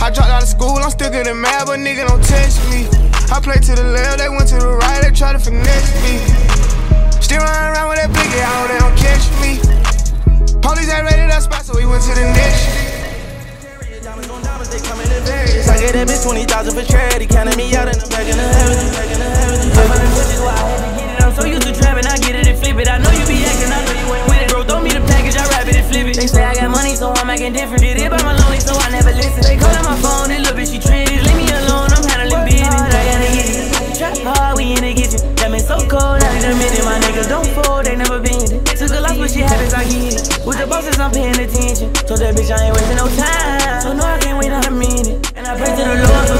I dropped out of school, I'm still getting mad, but nigga don't test me. I play to the left, they went to the right, they try to finesse me. Still running around with that biggie, I hope they don't catch me. Police ain't raided that spot, so we went to the next shit. I gave that bitch 20,000 for charity, counted me out in the back in the heaven. I'm so used to trapping, I get it and flip it. I know you be acting, I know you ain't with it. Bro, throw me the package, I wrap it and flip it. They say I got money, so I'm acting different. Did it by my lonely, so I never listen. They callin' my phone, this little bitch, she trendy. Leave me alone, I'm handling business. I gotta get it. Trap hard, we in the kitchen. That man so cold, I need a minute. My niggas don't fold, they never been it. Took a loss, but she happens, I get it. With the bosses, I'm paying attention. Told that bitch I ain't wasting no time. So no, I can't wait not a minute. And I pray to the Lord.